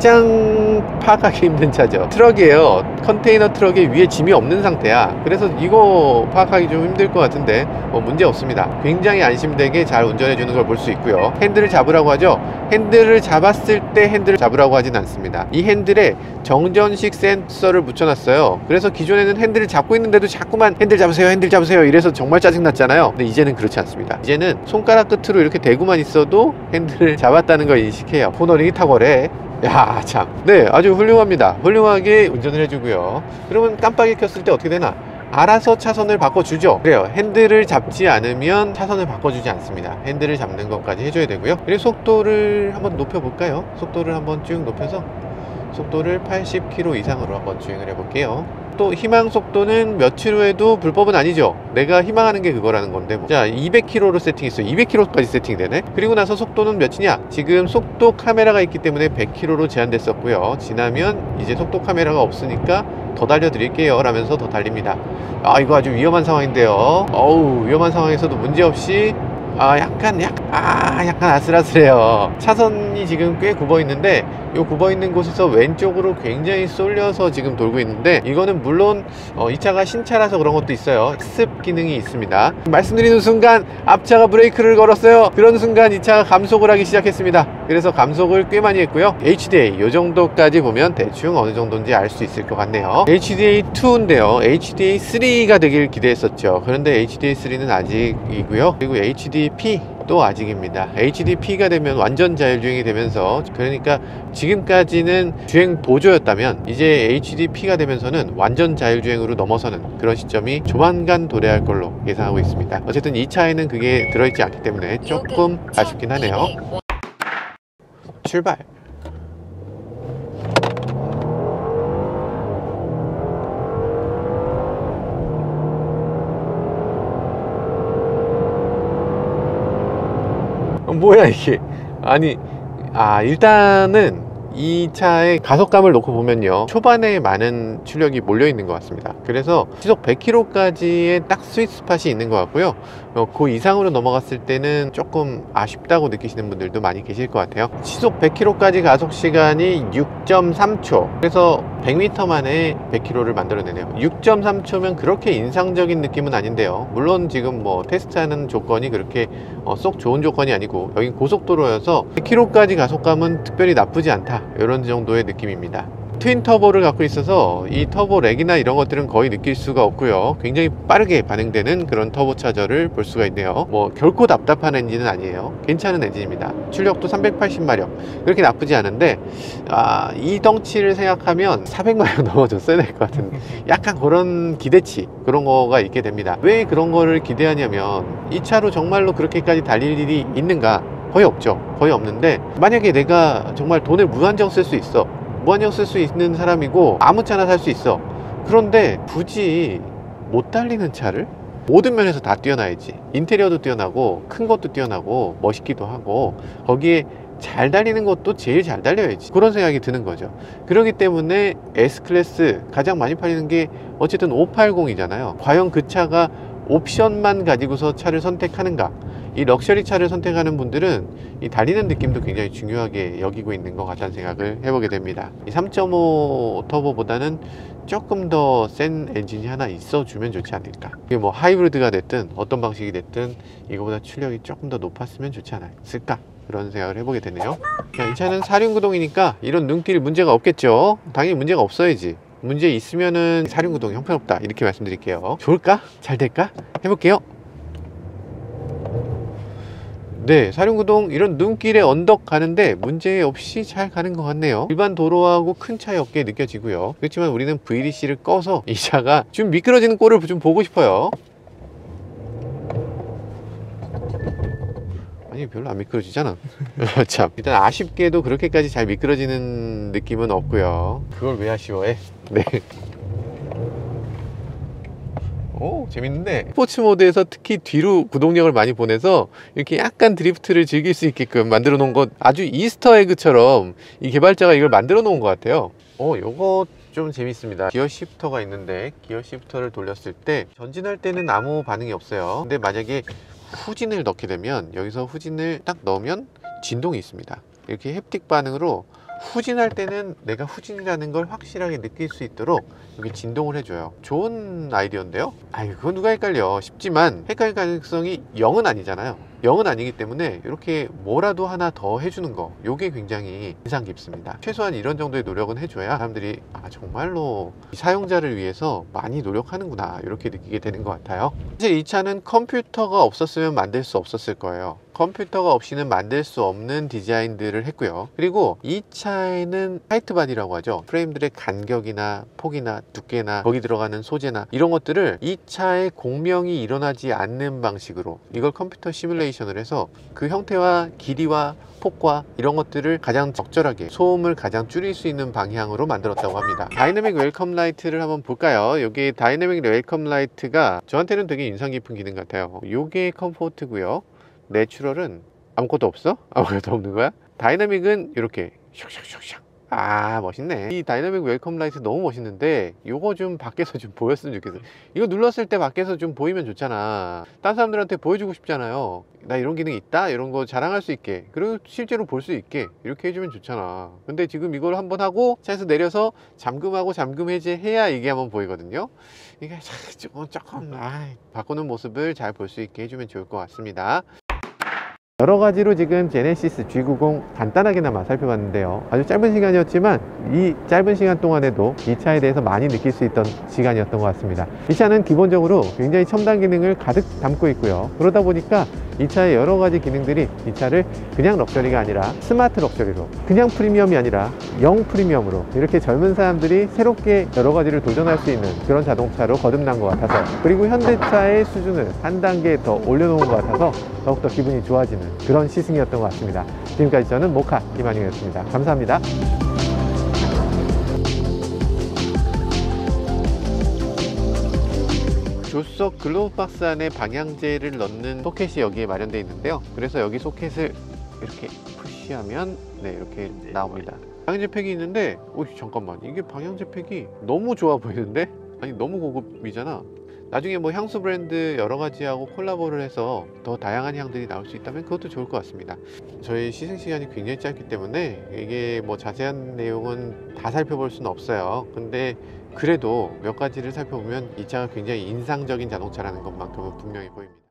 가장 파악하기 힘든 차죠. 트럭이에요. 컨테이너 트럭에 위에 짐이 없는 상태야. 그래서 이거 파악하기 좀 힘들 것 같은데 문제 없습니다. 굉장히 안심되게 잘 운전해 주는 걸 볼 수 있고요. 핸들을 잡으라고 하죠. 핸들을 잡았을 때 핸들을 잡으라고 하진 않습니다. 이 핸들에 정전식 센서를 붙여놨어요. 그래서 기존에는 핸들을 잡고 있는데도 자꾸만 핸들 잡으세요, 핸들 잡으세요 이래서 정말 짜증났잖아요. 근데 이제는 그렇지 않습니다. 이제는 손가락 끝으로 이렇게 대고만 있어도 핸들을 잡았다는 걸 인식해요. 코너링이 탁월해. 야, 참. 네, 아주 훌륭합니다. 훌륭하게 운전을 해주고요. 그러면 깜빡이 켰을 때 어떻게 되나? 알아서 차선을 바꿔주죠. 그래요. 핸들을 잡지 않으면 차선을 바꿔주지 않습니다. 핸들을 잡는 것까지 해줘야 되고요. 그리고 속도를 한번 높여볼까요? 속도를 한번 쭉 높여서 속도를 80km 이상으로 한번 주행을 해볼게요. 또 희망 속도는 며칠 후에도 불법은 아니죠. 내가 희망하는 게 그거라는 건데 자, 200km로 세팅했어요. 200km까지 세팅되네. 그리고 나서 속도는 몇이냐? 지금 속도 카메라가 있기 때문에 100km로 제한됐었고요. 지나면 이제 속도 카메라가 없으니까 더 달려드릴게요 라면서 더 달립니다. 이거 아주 위험한 상황인데요. 위험한 상황에서도 문제없이 약간 아슬아슬해요. 차선이 지금 꽤 굽어 있는데 이 굽어 있는 곳에서 왼쪽으로 굉장히 쏠려서 지금 돌고 있는데 이거는 물론 이 차가 신차라서 그런 것도 있어요. 학습 기능이 있습니다. 말씀드리는 순간 앞차가 브레이크를 걸었어요. 그런 순간 이 차가 감속을 하기 시작했습니다. 그래서 감속을 꽤 많이 했고요. HDA 이 정도까지 보면 대충 어느 정도인지 알 수 있을 것 같네요. HDA2인데요. HDA3가 되길 기대했었죠. 그런데 HDA3는 아직이고요. 그리고 HDP 또 아직입니다. HDP가 되면 완전 자율주행이 되면서, 그러니까 지금까지는 주행 보조였다면 이제 HDP가 되면서는 완전 자율주행으로 넘어서는 그런 시점이 조만간 도래할 걸로 예상하고 있습니다. 어쨌든 이 차에는 그게 들어있지 않기 때문에 조금 아쉽긴 하네요. 출발. 뭐야 이게. 아니 일단은 이 차의 가속감을 놓고 보면요, 초반에 많은 출력이 몰려 있는 것 같습니다. 그래서 시속 100km까지의 딱 스윗 스팟이 있는 것 같고요. 그 이상으로 넘어갔을 때는 조금 아쉽다고 느끼시는 분들도 많이 계실 것 같아요. 시속 100km까지 가속 시간이 6.3초. 그래서 100m 만에 100km를 만들어내네요. 6.3초면 그렇게 인상적인 느낌은 아닌데요. 물론 지금 뭐 테스트하는 조건이 그렇게 쏙 좋은 조건이 아니고 여긴 고속도로여서 100km까지 가속감은 특별히 나쁘지 않다, 이런 정도의 느낌입니다. 트윈 터보를 갖고 있어서 이 터보 렉이나 이런 것들은 거의 느낄 수가 없고요. 굉장히 빠르게 반응되는 그런 터보 차저를 볼 수가 있네요. 뭐 결코 답답한 엔진은 아니에요. 괜찮은 엔진입니다. 출력도 380마력, 그렇게 나쁘지 않은데 이 덩치를 생각하면 400마력 넘어졌어야 될 것 같은 약간 그런 기대치, 그런 거가 있게 됩니다. 왜 그런 거를 기대하냐면 이 차로 정말로 그렇게까지 달릴 일이 있는가? 거의 없죠. 거의 없는데 만약에 내가 정말 돈을 무한정 쓸 수 있어, 무한정 쓸 수 있는 사람이고 아무 차나 살 수 있어. 그런데 굳이 못 달리는 차를 모든 면에서 다 뛰어나야지. 인테리어도 뛰어나고 큰 것도 뛰어나고 멋있기도 하고 거기에 잘 달리는 것도 제일 잘 달려야지, 그런 생각이 드는 거죠. 그렇기 때문에 S클래스 가장 많이 팔리는 게 어쨌든 580이잖아요. 과연 그 차가 옵션만 가지고서 차를 선택하는가? 이 럭셔리 차를 선택하는 분들은 이 달리는 느낌도 굉장히 중요하게 여기고 있는 것 같다는 생각을 해보게 됩니다. 이 3.5 터보보다는 조금 더 센 엔진이 하나 있어주면 좋지 않을까. 이게 뭐 하이브리드가 됐든 어떤 방식이 됐든 이거보다 출력이 조금 더 높았으면 좋지 않았을까, 그런 생각을 해보게 되네요. 이 차는 4륜구동이니까 이런 눈길 문제가 없겠죠. 당연히 문제가 없어야지. 문제 있으면은 4륜구동 형편없다 이렇게 말씀드릴게요. 좋을까? 잘 될까? 해볼게요. 네, 4륜구동 이런 눈길에 언덕 가는데 문제 없이 잘 가는 것 같네요. 일반 도로하고 큰 차이 없게 느껴지고요. 그렇지만 우리는 VDC를 꺼서 이 차가 좀 미끄러지는 꼴을 좀 보고 싶어요. 아니, 별로 안 미끄러지잖아. 참, 일단 아쉽게도 그렇게까지 잘 미끄러지는 느낌은 없고요. 그걸 왜 아쉬워해? 네. 오, 재밌는데 스포츠 모드에서 특히 뒤로 구동력을 많이 보내서 이렇게 약간 드리프트를 즐길 수 있게끔 만들어 놓은 것, 아주 이스터 에그처럼 이 개발자가 이걸 만들어 놓은 것 같아요. 요거 좀 재밌습니다. 기어 시프터가 있는데 기어 시프터를 돌렸을 때 전진할 때는 아무 반응이 없어요. 근데 만약에 후진을 넣게 되면 여기서 후진을 딱 넣으면 진동이 있습니다. 이렇게 햅틱 반응으로 후진할 때는 내가 후진이라는 걸 확실하게 느낄 수 있도록 여기 진동을 해줘요. 좋은 아이디어인데요. 아유, 그건 누가 헷갈려. 쉽지만 헷갈릴 가능성이 0은 아니잖아요. 0은 아니기 때문에 이렇게 뭐라도 하나 더 해주는 거, 요게 굉장히 인상 깊습니다. 최소한 이런 정도의 노력은 해줘야 사람들이 정말로 사용자를 위해서 많이 노력하는구나 이렇게 느끼게 되는 것 같아요. 사실 이 차는 컴퓨터가 없었으면 만들 수 없었을 거예요. 컴퓨터가 없이는 만들 수 없는 디자인들을 했고요. 그리고 이 차에는 타이트 바디라고 하죠. 프레임들의 간격이나 폭이나 두께나 거기 들어가는 소재나 이런 것들을 이 차의 공명이 일어나지 않는 방식으로 이걸 컴퓨터 시뮬레이션을 해서 그 형태와 길이와 폭과 이런 것들을 가장 적절하게, 소음을 가장 줄일 수 있는 방향으로 만들었다고 합니다. 다이내믹 웰컴 라이트를 한번 볼까요? 여기 다이내믹 웰컴 라이트가 저한테는 되게 인상 깊은 기능 같아요. 요게 컴포트고요. 내추럴은 아무것도 없어? 아무것도 없는 거야? 다이내믹은 이렇게 샥샥샥샥. 멋있네. 이 다이내믹 웰컴 라이트 너무 멋있는데 요거 좀 밖에서 좀 보였으면 좋겠어요. 이거 눌렀을 때 밖에서 좀 보이면 좋잖아. 딴 사람들한테 보여주고 싶잖아요. 나 이런 기능이 있다, 이런 거 자랑할 수 있게, 그리고 실제로 볼 수 있게 이렇게 해주면 좋잖아. 근데 지금 이걸 한번 하고 차에서 내려서 잠금하고 잠금 해제해야 이게 한번 보이거든요. 이게 조금 바꾸는 모습을 잘 볼 수 있게 해주면 좋을 것 같습니다. 여러 가지로 지금 제네시스 G90 간단하게나마 살펴봤는데요. 아주 짧은 시간이었지만 이 짧은 시간 동안에도 이 차에 대해서 많이 느낄 수 있던 시간이었던 것 같습니다. 이 차는 기본적으로 굉장히 첨단 기능을 가득 담고 있고요. 그러다 보니까 이 차의 여러 가지 기능들이 이 차를 그냥 럭셔리가 아니라 스마트 럭셔리로, 그냥 프리미엄이 아니라 영 프리미엄으로 이렇게 젊은 사람들이 새롭게 여러 가지를 도전할 수 있는 그런 자동차로 거듭난 것 같아서, 그리고 현대차의 수준을 한 단계 더 올려놓은 것 같아서 더욱더 기분이 좋아지는 그런 시승이었던 것 같습니다. 지금까지 저는 모카 김한용이었습니다. 감사합니다. 조석 글로브 박스 안에 방향제를 넣는 소켓이 여기에 마련되어 있는데요. 그래서 여기 소켓을 이렇게 푸시하면 이렇게 나옵니다. 방향제 팩이 있는데 잠깐만, 이게 방향제 팩이 너무 좋아 보이는데? 아니, 너무 고급이잖아. 나중에 뭐 향수 브랜드 여러 가지하고 콜라보를 해서 더 다양한 향들이 나올 수 있다면 그것도 좋을 것 같습니다. 저희 시승 시간이 굉장히 짧기 때문에 이게 뭐 자세한 내용은 다 살펴볼 수는 없어요. 근데 그래도 몇 가지를 살펴보면 이 차가 굉장히 인상적인 자동차라는 것만큼은 분명히 보입니다.